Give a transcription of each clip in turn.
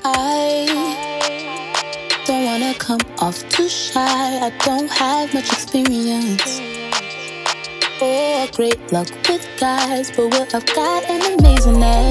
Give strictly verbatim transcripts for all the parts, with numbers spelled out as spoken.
I don't wanna come off too shy. I don't have much experience or great luck with guys, but what I've got an amazing at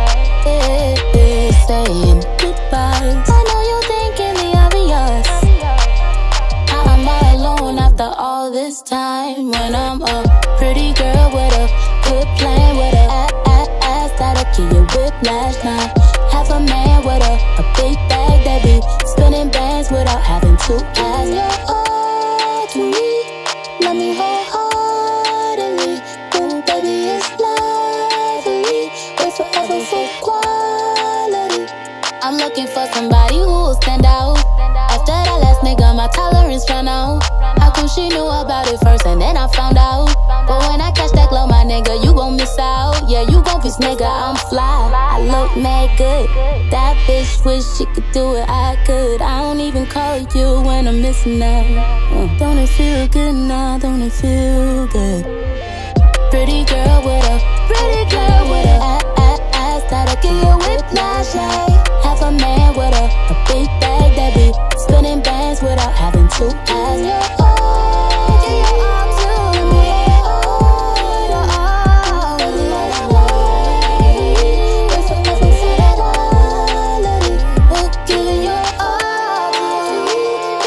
is saying goodbyes. I know you're thinking the obvious. How am I alone after all this time when I'm a pretty girl with a good plan, with a ass that'll give you whiplash now? Have a man with a, a big bag that be spinning bands without having to ask. You're all to me, let me wholeheartedly. Ooh, baby, it's lovely. Wait forever for quality. I'm looking for somebody who will stand out. After that last nigga, my tolerance ran out. How come she knew about it first and then I found out? But when I catch that glow, my nigga, you gon' miss out. Yeah, you gon' miss, nigga, I'm fly. I look mad good. That bitch wish she could do it, I could. I don't even call you when I'm missing out. uh. Don't it feel good now, don't it feel good? Pretty girl with a, pretty girl with a ass that'll give you whiplash like. Have a man with a, a big bag that be spinning bands without having to ask. You're all, you're all to me. You're all, you're all. Wait forever for that quality. We're giving you all to me.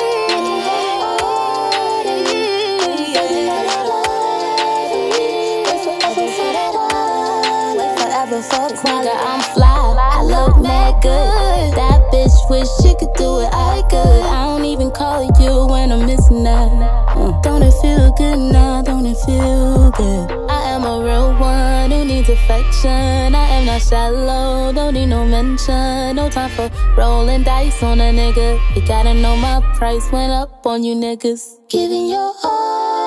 Wait forever for that quality. Wait forever for quality. Nigga, I'm fly. I look mad good. That bitch wish she could do it, I could. I don't even call you when I'm missing out. uh. Don't it feel good now, don't it feel good? I am a real one who needs affection. I am not shallow, don't need no mention. No time for rolling dice on a nigga. You gotta know my price went up on you niggas. Giving your all